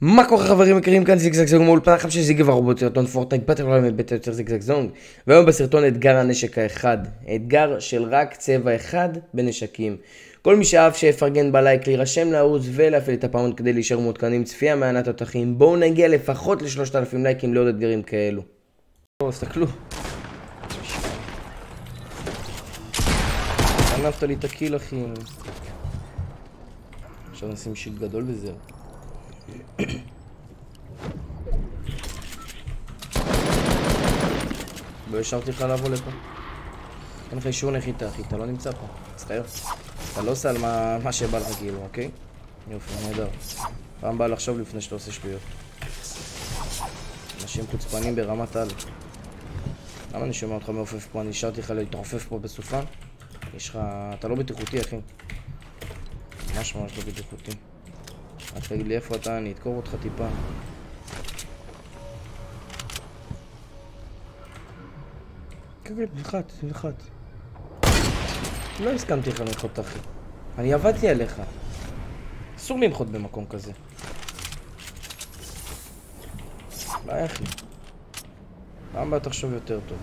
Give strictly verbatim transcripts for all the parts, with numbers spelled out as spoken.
מה קורה חברים יקרים, כאן זיגזג זונג מאולפן עכשיו של זיגב הרבה יותר טון פורטנייט באטל רויאל מבית יותר זיגזג זונג. והיום בסרטון אתגר הנשק האחד, אתגר של רק צבע אחד בנשקים. כל מי שאהב שיפרגן בלייק, להירשם לערוץ ולהפעיל את הפעמון כדי להישאר מעודכנים, צפייה מענת התותחים. בואו נגיע לפחות ל-שלושת אלפים לייקים לעוד אתגרים כאלו. בואו תסתכלו, ענפת לי את הקיל אחי. עכשיו נשים שיט גדול וזהו. לא השארתי לך לבוא לפה. אין לך אישור נחיתה אחי, אתה לא נמצא פה. מצטער. אתה לא עושה על מה, מה שבא לך כאילו, אוקיי? יופי, נהדר. פעם בא לחשוב לפני שאתה עושה שטויות. אנשים חוצפנים ברמת על. למה אני שומע אותך מעופף פה? אני השארתי לך להתעופף פה בסופה? יש לך... אתה לא בטיחותי אחי. ממש ממש לא בטיחותי. רק תגיד לי איפה אתה, אני אתקור אותך טיפה. כן, נלחץ, נלחץ. לא הסכמתי לך לנחות אחי. אני עבדתי עליך. אסור לנחות במקום כזה. ביי אחי. פעם הבאה תחשוב יותר טוב.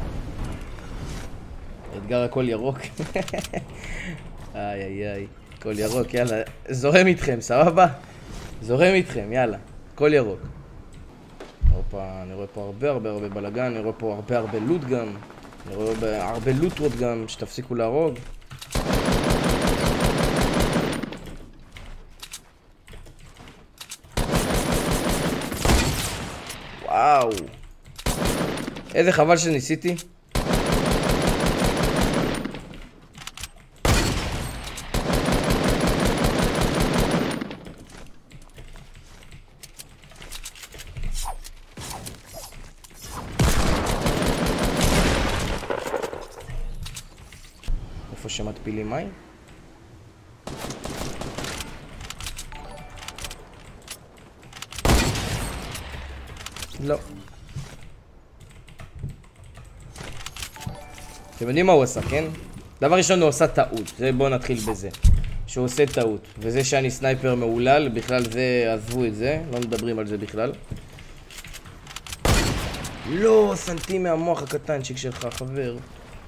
אתגר הכל ירוק. איי איי איי. הכל ירוק, יאללה. זורם איתכם, סבבה? זורם איתכם, יאללה. הכל ירוק. הופה, אני רואה פה הרבה הרבה הרבה בלגן, אני רואה פה הרבה הרבה לוט גם. אני רואה הרבה לוטרות גם, שתפסיקו להרוג. וואו. איזה חבל שניסיתי. איפה שמטפילים מים? לא. אתם יודעים מה הוא עשה, כן? דבר ראשון הוא עשה טעות, זה בואו נתחיל בזה. שהוא עושה טעות, וזה שאני סנייפר מעולל, בכלל זה, עזבו את זה, לא מדברים על זה בכלל. לא, סנטים מהמוח הקטנצ'יק שלך, חבר.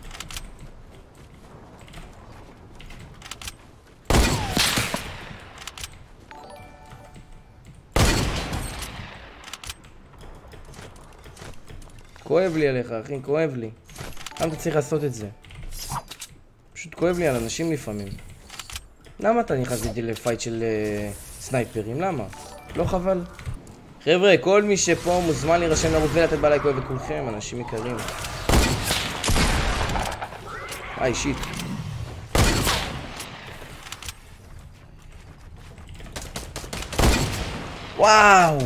כואב לי עליך, אחי, כואב לי. למה אתה צריך לעשות את זה? פשוט כואב לי על אנשים לפעמים. למה אתה נכנס איתי לפייט של uh, סנייפרים? למה? לא חבל? חבר'ה, כל מי שפה מוזמן להירשם לערוץ ולתת בלייק אוהב לכולכם, אנשים יקרים. היי, שיט. וואו!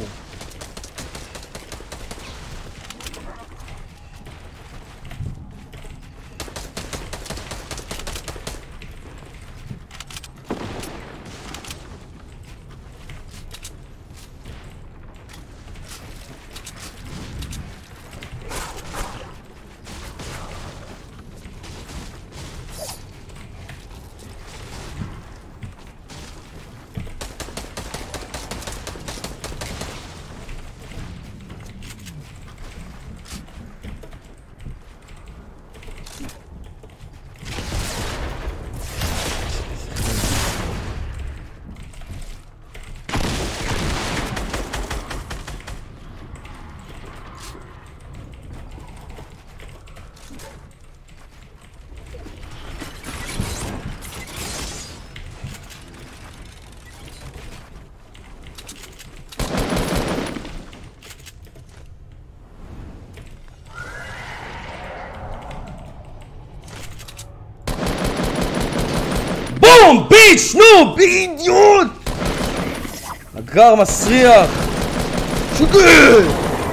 בום! ביץ'! נו! באידיוט! נגר מסריח! שוגר!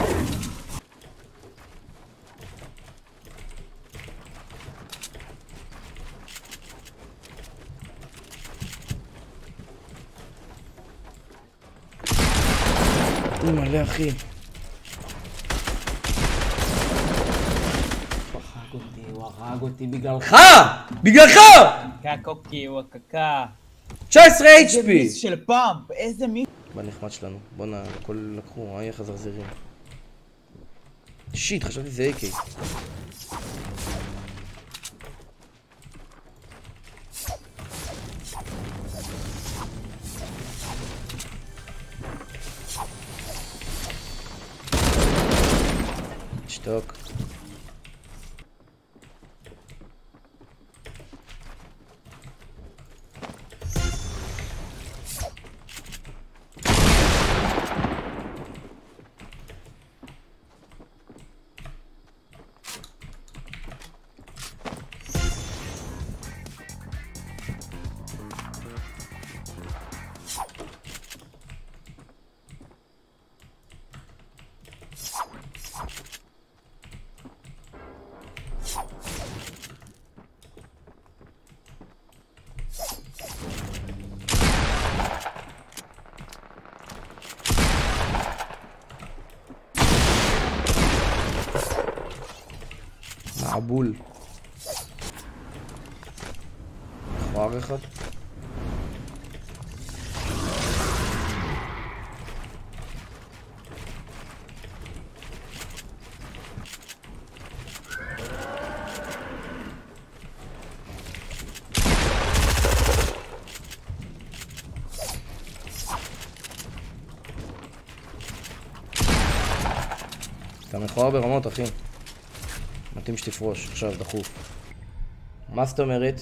הוא מלא אחי. הוא הרג אותי בגללך! בגללך! קקוקי וואקקה. תשע עשרה אייץ' פי! איזה מיס של פאמפ, איזה מיס. בנחמד שלנו. בוא'נה, הכל לקחו, אה, איך הזרזירים. שיט, חשבתי זה איי קיי. שתוק. מעבול. מכוער אחד. אתה מכוער ברמות, אחי. מתאים שתפרוש, עכשיו, דחוף. מה זאת אומרת?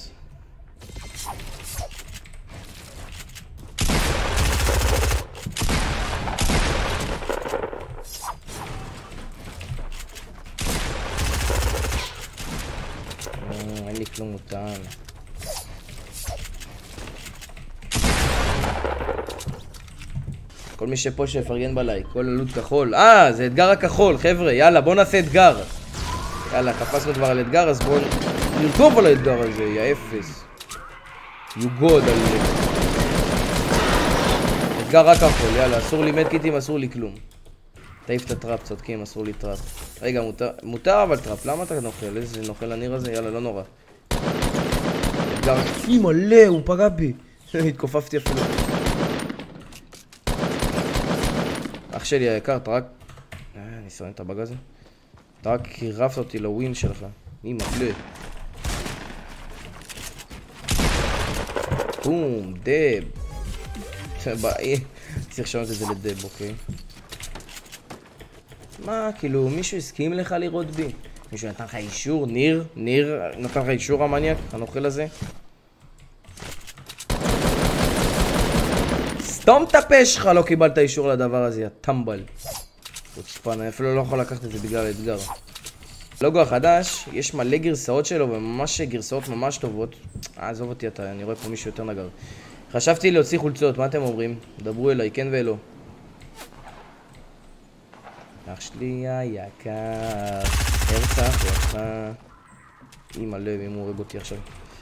אין לי כלום מותן. כל מי שפה שיפרגן בלייק, כל עלות כחול. אה, זה אתגר הכחול, חבר'ה, יאללה, בוא נעשה אתגר. יאללה, קפסנו כבר על אתגר, אז בואו נרקוב על האתגר הזה, יא אפס. יוגוד על זה. אתגר רק כחול, יאללה, אסור לי מדקיטים, אסור לי כלום. תעיף את הטראפ, צודקים, אסור לי טראפ. רגע, מותר, מותר אבל טראפ, למה אתה נוכל? איזה נוכל הניר הזה? יאללה, לא נורא. אתגר... אי מלא, הוא פגע בי. התכופפתי אפילו. אח שלי היקר, אתה רק... אה, אני שונא את הבג הזה. אתה רק קירבת אותי לווין שלך. מי מפלא. בום, דב. צריך לשנות את זה לדב, אוקיי? מה, כאילו, מישהו הסכים לך לראות בי? מישהו נתן לך אישור? ניר? ניר נתן לך אישור המניאק? הנוכל הזה? סתום את הפה שלך, לא קיבלת אישור לדבר הזה, יא טמבל. חוצפן, אני אפילו לא יכול לקחת את זה בגלל האתגר. לוגו החדש, יש מלא גרסאות שלו וממש גרסאות ממש טובות. אה, עזוב אותי אתה, אני רואה פה מישהו יותר נגר. חשבתי להוציא חולצות, מה אתם אומרים? דברו אליי, כן ואלו. אח שלי היקר, הרצח לך. אמא לב, אם הוא הורג אותי עכשיו.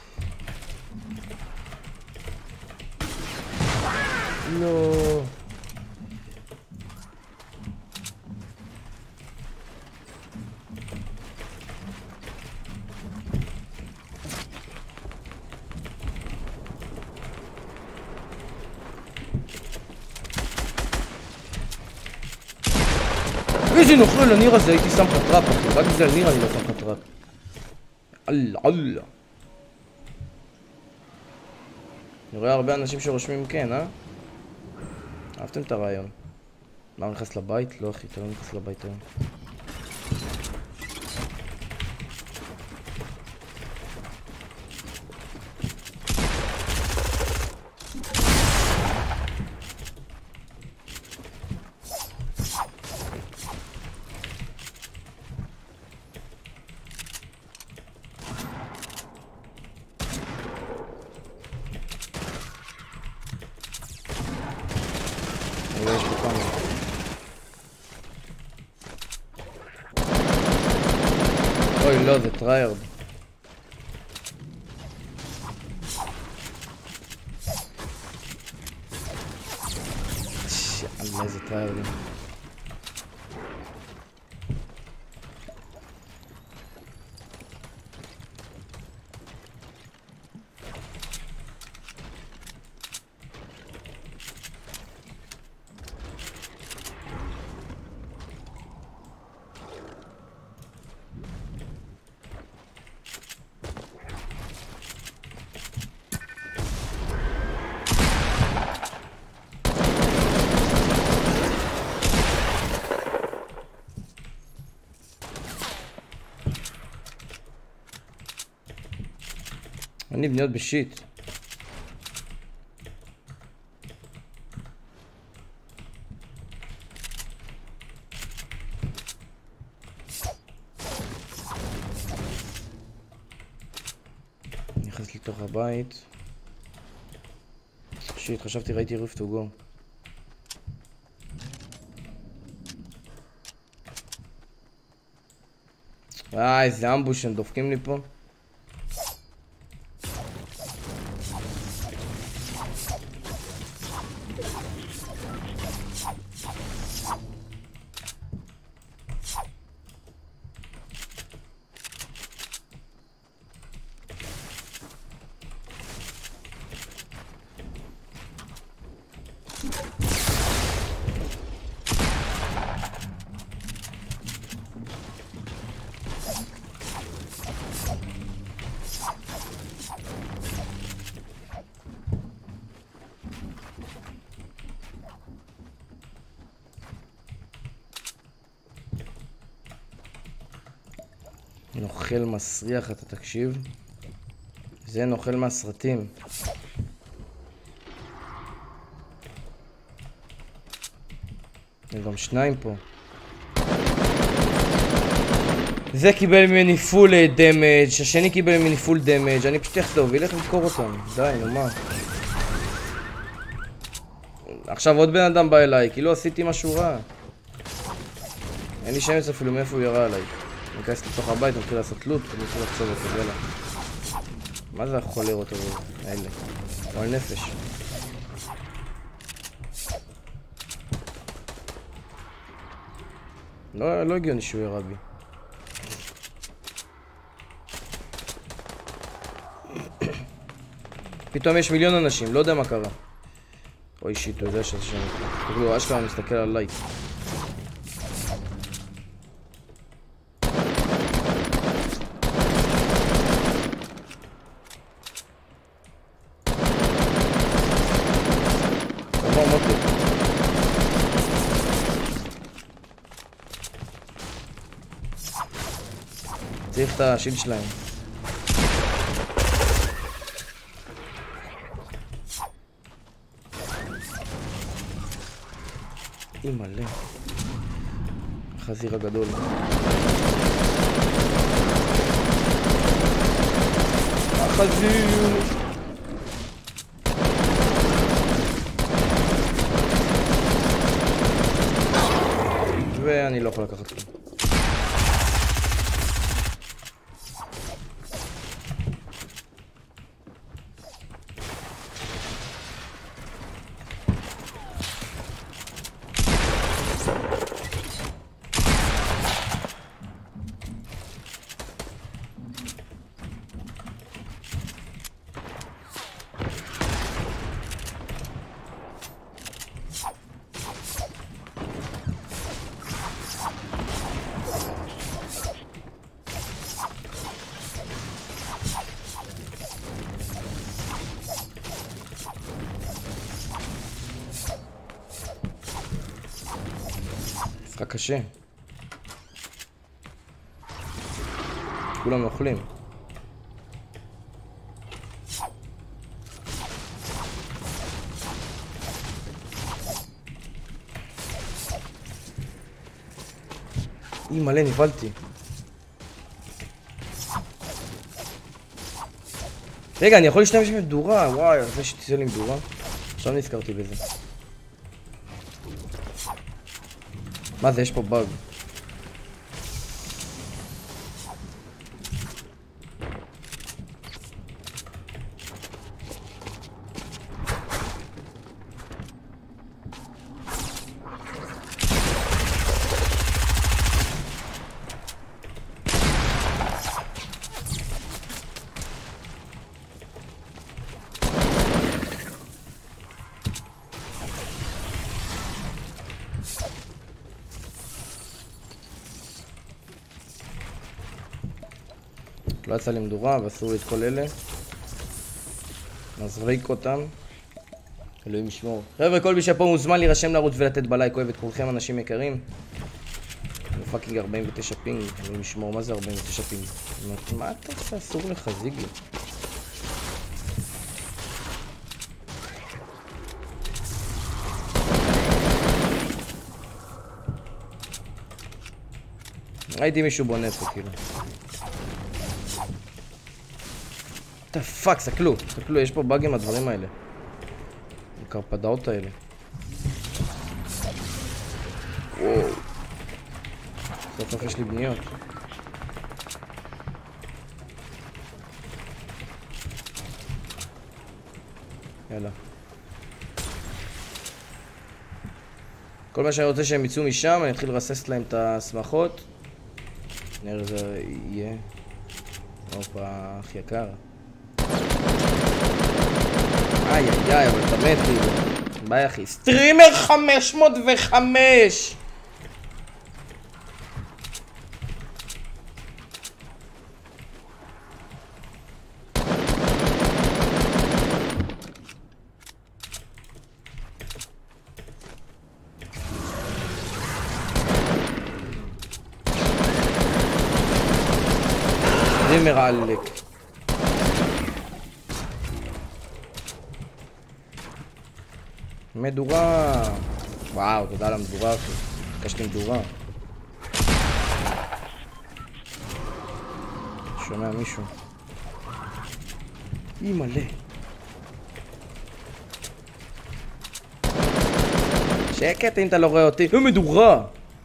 לא. איזה נוכל לניר הזה, הייתי שם לך טראפ, אחי. רק בגלל ניר אני לא שם לך טראפ. אללה, אללה. אני רואה הרבה אנשים שרושמים כן, אה? אהבתם את הרעיון. מה, נכנס לבית? לא, אחי, אתה לא נכנס לבית היום. יש פה כמה. אוי לא, זה טריירד. שאלה, איזה טריירדים. אני בניות בשיט. נכנס לתוך הבית. שיט, חשבתי ראיתי ריף טו גו. אה, איזה אמבוש הם דופקים לי פה. נוכל מסריח, אתה תקשיב. זה נוכל מהסרטים. יש גם שניים פה. זה קיבל ממני פול דמג', השני קיבל ממני פול דמג', אני פשוט יחטוב, ילך לדקור אותם. די, נו מה. עכשיו עוד בן אדם בא אליי, כאילו עשיתי משהו רע. אין לי שמץ אפילו מאיפה הוא ירה עליי. אני אכנס לתוך הבית, אני מתחיל לעשות לוט, אני מתחיל לחצוב את זה, יאללה. מה זה החולרות האלה? הוא על נפש. לא, לא הגיוני שהוא ירה בי. פתאום יש מיליון אנשים, לא יודע מה קרה. אוי שיט, אתה יודע שזה שם. תראו, אשכרה מסתכל על לייק. צריך את השילד שלהם. אי מלא. חזיר הגדול. החזיר! ואני לא יכול לקחת כלום. משחק קשה. כולם אוכלים. אי מלא, נבלתי. רגע, אני יכול להשתמש במדורה. וואי, אחרי שתצא לי מדורה. עכשיו נזכרתי בזה. מה זה? יש פה באג. לא יצא לי מדורה ואסור לי את כל אלה. נזריק אותם. אלוהים ישמור. חבר'ה, כל מי שפה מוזמן להירשם לערוץ ולתת בלייק. אוהב את כולכם, אנשים יקרים. פאקינג ארבעים ותשע פינג. אלוהים ישמור, מה זה ארבעים ותשע פינג? מה אתה עושה? אסור לך, זיגי. ראיתי מישהו בונה פה כאילו. אתה פאק, סתכלו, סתכלו, יש פה באג עם הדברים האלה. הקרפדאות האלה. וואו. סוף סוף יש לי בניות. יאללה. כל מה שאני רוצה שהם יצאו משם, אני אתחיל לרסס להם את הסמכות. נראה זה יהיה. אופה, אח יקר. איי איי איי, אבל אתה מת כאילו. ביי אחי. סטרימר חמש מאות וחמש! סטרימר עלק. מדורה. וואו, תודה על המדורה אחי. ביקשתי מדורה. שומע מישהו. אי מלא. שקט אם אתה לא רואה אותי. לא מדורה.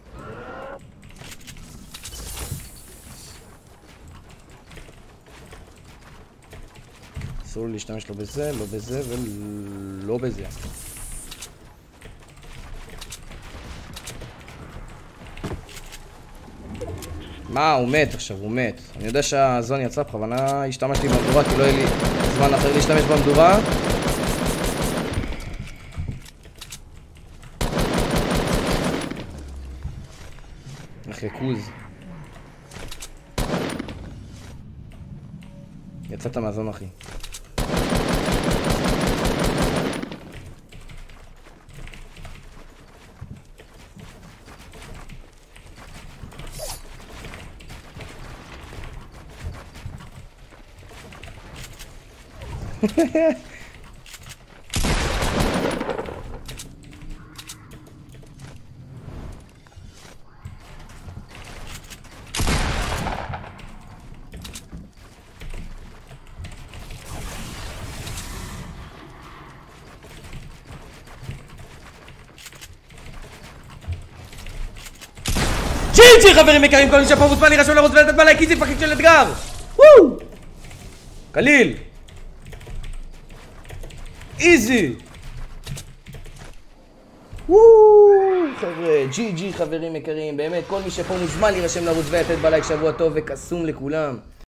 אסור להשתמש לא בזה, לא בזה ולא בזה. מה, הוא מת עכשיו, הוא מת. אני יודע שהזון יצא בכוונה, השתמשתי במדורה כי לא יהיה לי זמן אחר להשתמש במדורה. איך יקוז. יצאת מהזון אחי. ג'י ג'י חברים יקרים, כל מי שפה מוזמן להירשם לרוץ ולתת בלייק, איזי פאקינג של אתגר! וואו! קליל! איזי! וואו! חבר'ה, ג'י ג'י חברים יקרים, באמת כל מי שפה מוזמן להירשם לרוץ ולתת בלייק, שבוע טוב וקסום לכולם.